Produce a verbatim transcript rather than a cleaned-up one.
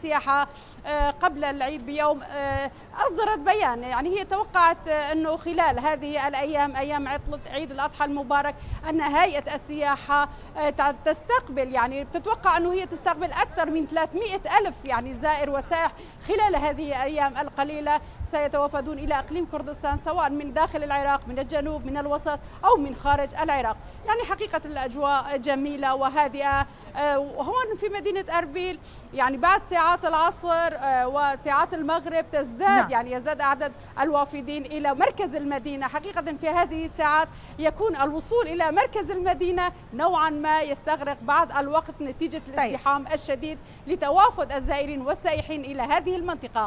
السياحة قبل العيد بيوم أصدرت بيان، يعني هي توقعت أنه خلال هذه الأيام أيام عيد الأضحى المبارك أن هيئة السياحة تستقبل، يعني بتتوقع أنه هي تستقبل أكثر من ثلاثمئة ألف يعني زائر وسائح خلال هذه الأيام القليلة سيتوافدون إلى إقليم كردستان، سواء من داخل العراق، من الجنوب، من الوسط أو من خارج العراق. يعني حقيقة الأجواء جميلة وهادئة. هون في مدينة أربيل يعني بعد ساعات العصر وساعات المغرب تزداد نعم. يعني يزداد عدد الوافدين إلى مركز المدينة. حقيقة في هذه الساعات يكون الوصول إلى مركز المدينة نوعا ما يستغرق بعض الوقت نتيجة الازدحام الشديد لتوافد الزائرين والسائحين إلى هذه المنطقة.